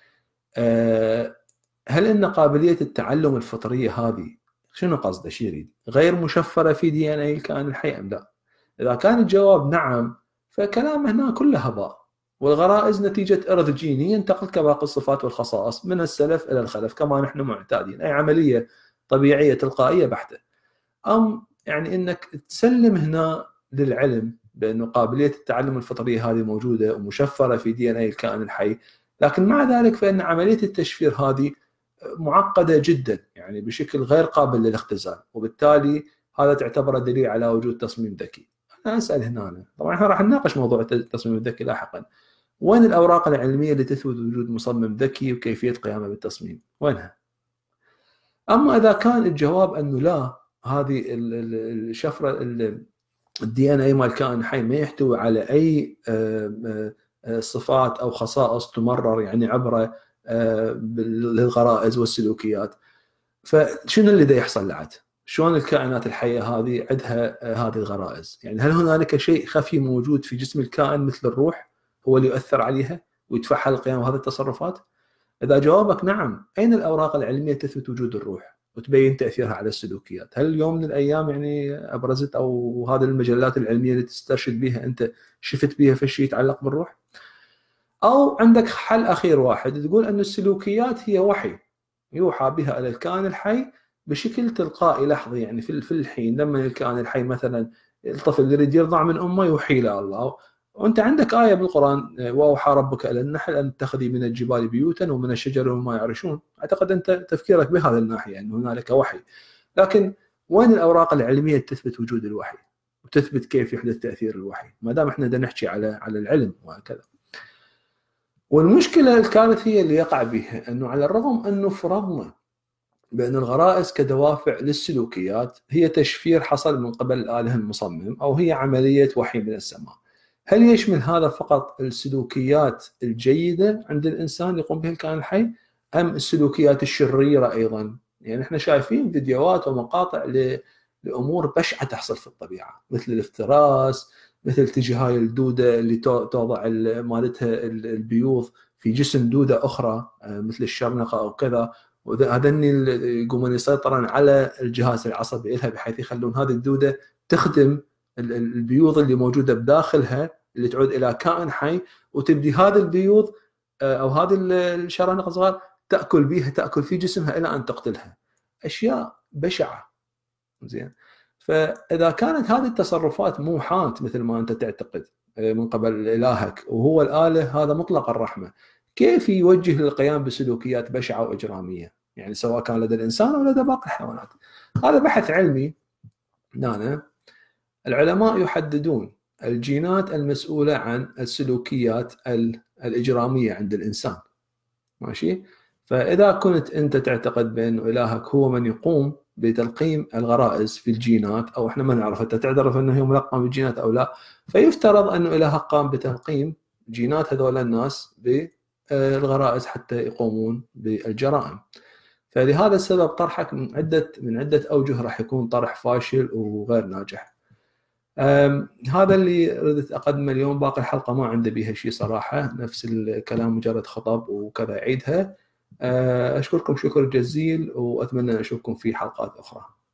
Speaker 1: هل ان قابليه التعلم الفطريه هذه شنو قصده؟ شو يريد؟ غير مشفره في دي ان اي الكائن الحي ام لا؟ إذا كان الجواب نعم فكلامه هنا كله هباء، والغرائز نتيجة إرث جيني ينتقل كباقي الصفات والخصائص من السلف إلى الخلف كما نحن معتادين، أي عملية طبيعية تلقائية بحتة. يعني إنك تسلم هنا للعلم بأنه قابلية التعلم الفطرية هذه موجودة ومشفرة في دي ان اي الكائن الحي، لكن مع ذلك فإن عملية التشفير هذه معقدة جدا يعني بشكل غير قابل للاختزال، وبالتالي هذا تعتبره دليل على وجود تصميم ذكي. أنا أسأل هنا، طبعا احنا راح نناقش موضوع التصميم الذكي لاحقا، وين الأوراق العلمية اللي تثبت وجود مصمم ذكي وكيفية قيامه بالتصميم؟ وينها؟ أما إذا كان الجواب أنه لا، هذه الشفرة الدي ان اي مال الكائن الحي ما يحتوي على أي صفات أو خصائص تمرر يعني عبر للغرائز والسلوكيات، فشنو اللي دا يحصل لعد؟ شلون الكائنات الحية هذه عندها هذه الغرائز؟ يعني هل هنالك شيء خفي موجود في جسم الكائن مثل الروح هو اللي يؤثر عليها؟ ويدفعها للقيام بهذه التصرفات؟ إذا جوابك نعم، أين الأوراق العلمية تثبت وجود الروح وتبين تأثيرها على السلوكيات؟ هل يوم من الأيام يعني أبرزت أو هذه المجلات العلمية اللي تسترشد بها أنت شفت بها في شيء يتعلق بالروح؟ أو عندك حل أخير واحد تقول أن السلوكيات هي وحي يوحى بها إلى الكائن الحي بشكل تلقائي لحظي، يعني في الحين لما الكائن الحي مثلا الطفل يريد يرضع من أمه يوحي له الله. وأنت عندك آية بالقرآن وأوحى ربك إلى النحل أن تتخذي من الجبال بيوتا ومن الشجر وما يعرشون. أعتقد أنت تفكيرك بهذه الناحية أن هنالك وحي، لكن وين الأوراق العلمية تثبت وجود الوحي وتثبت كيف يحدث تأثير الوحي ما دام احنا بدنا نحكي على العلم وهكذا؟ والمشكلة الكارثية اللي يقع بها أنه على الرغم أنه فرضنا بأن الغرائز كدوافع للسلوكيات هي تشفير حصل من قبل الآله المصمم أو هي عملية وحي من السماء، هل يشمل هذا فقط السلوكيات الجيدة عند الإنسان يقوم بها الكائن الحي أم السلوكيات الشريرة أيضا؟ يعني احنا شايفين فيديوهات ومقاطع لأمور بشعة تحصل في الطبيعة، مثل الافتراس، مثل تجي هاي الدودة اللي توضع مالتها البيوض في جسم دودة أخرى مثل الشرنقة أو كذا، وهذني يقومون يسيطرون على الجهاز العصبي لها بحيث يخلون هذه الدودة تخدم البيوض اللي موجودة بداخلها اللي تعود إلى كائن حي، وتبدي هذه البيوض أو هذه الشرنقة الصغار تأكل في جسمها إلى أن تقتلها. أشياء بشعة. زين، فإذا كانت هذه التصرفات موحاة مثل ما أنت تعتقد من قبل إلهك وهو الآله هذا مطلق الرحمة، كيف يوجه للقيام بسلوكيات بشعة وإجرامية يعني سواء كان لدى الإنسان أو لدى باقي الحيوانات؟ هذا بحث علمي. العلماء يحددون الجينات المسؤولة عن السلوكيات الإجرامية عند الإنسان. ماشي؟ فإذا كنت أنت تعتقد بأن إلهك هو من يقوم بتلقيم الغرائز في الجينات، أو إحنا ما نعرف أنت تعترف أنه هو ملقم بالجينات أو لا، فيفترض أن إلهك قام بتلقيم جينات هذول الناس بالغرائز حتى يقومون بالجرائم. فلهذا السبب طرحك من عدة أوجه راح يكون طرح فاشل وغير ناجح. هذا اللي ردت أقدمه اليوم، باقي الحلقة ما عنده بيها شيء صراحة، نفس الكلام مجرد خطب وكذا عيدها. أشكركم شكر جزيل وأتمنى أن أشوفكم في حلقات أخرى.